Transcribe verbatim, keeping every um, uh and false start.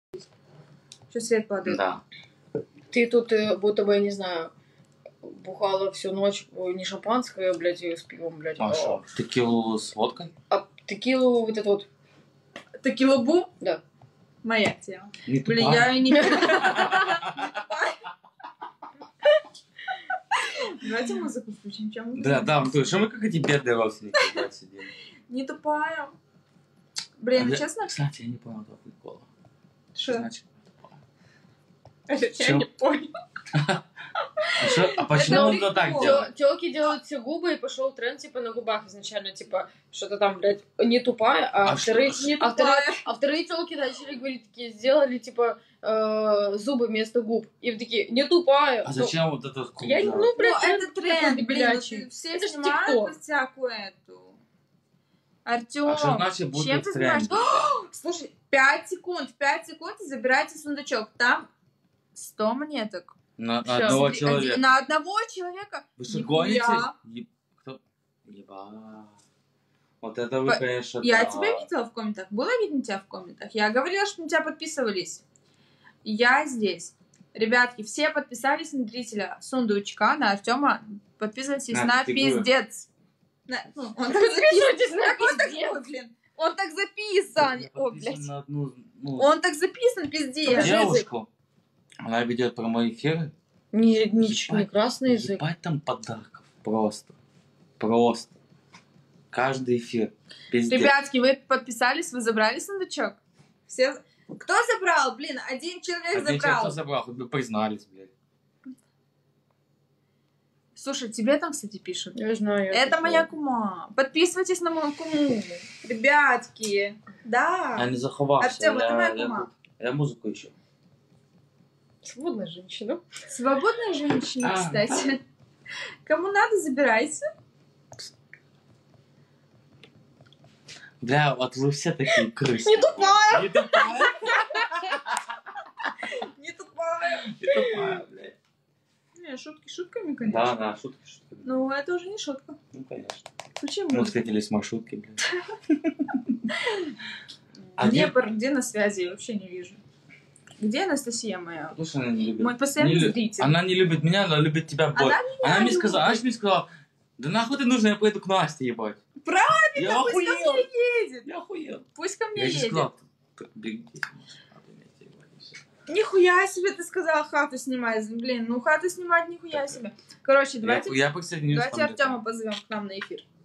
Что свет падает? Да. Ты тут, будто бы, я не знаю, бухала всю ночь, не шампанское, блядь, с пивом, блядь. А что? Текилу с водкой? А текилу вот это вот. Текилу-бу? Да. Моя тема. Не тупая? Блин, я не... Давайте музыку включим. Чем Да, да, то что мы как эти бедные родственники сидели? Не тупая. Блин, а честно? Кстати, я не понял этого прикола. Что? Значит, я не понял. А, шо, а почему он так делает? Телки делают все губы, и пошел тренд типа на губах изначально, типа что-то там, блядь, не тупая, а, а вторые, что, не а, вторые, а вторые телки начали говорить такие, сделали типа э, зубы вместо губ, и такие, не тупая. А зачем вот этот круг? Я, ну, блядь, ну, это тренд, блин, все это снимают всякую эту. Артём, а что значит будет чем ты тренд? занимаешься? Слушай, пять секунд, пять секунд и забирайте сундучок. Там сто монеток. На, на одного человека. На одного человека. Вы что, гоните? Еб... Кто? Еба. Вот это вы, По... конечно, Я да. тебя видела в комментах. Было видно тебя в комментах? Я говорила, что на тебя подписывались. Я здесь. Ребятки, все подписались на зрителя сундучка, на Артема. Подписывайтесь на, на пиздец. На... Ну, он так записан. Блин. Он так записан. О, блядь. Одну, ну... Он так записан, пиздец. Девушку. Она ведет прямой эфир. Не, не, не красный язык. Ебать там подарков. Просто. Просто. Каждый эфир. Пиздец. Ребятки, вы подписались, вы забрали сундучок? Все... Кто забрал? Блин, один человек один забрал. Один человек забрал, хоть бы признались, блядь. Слушай, тебе там, кстати, пишут. Я знаю. Я это пишу. моя кума. Подписывайтесь на мою куму. Ребятки. Да. Я не заховался. Артем, я, это моя я, кума. Я, я музыку ищу. Свободная женщина. Свободная женщина, а, кстати. Кому надо, забирайте. Бля, вот вы все такие крысы. Не тупая! Не тупая! Не тупая! Не тупая, блядь. Не, шутки шутками, конечно. Да, да, шутки шутками. Ну, это уже не шутка. Ну, конечно. Почему? Мы встретились в маршрутке, блядь. Днепр, где на связи? Я вообще не вижу. Где Анастасия моя? Слушай, она не любит. Мой постоянный не зритель. Она не любит меня, она любит тебя больше. Она, она мне любит. сказала, она мне сказала, да нахуй ты нужна, я поеду к Насте, ебать. Правильно, я пусть охуел. ко мне едет. Я охуел. Пусть ко мне я едет. Я сказал, беги. Нихуя себе ты сказала хату снимать. Блин, ну хату снимать нихуя себе. Короче, давайте, я, я давайте Артема позовем к нам на эфир.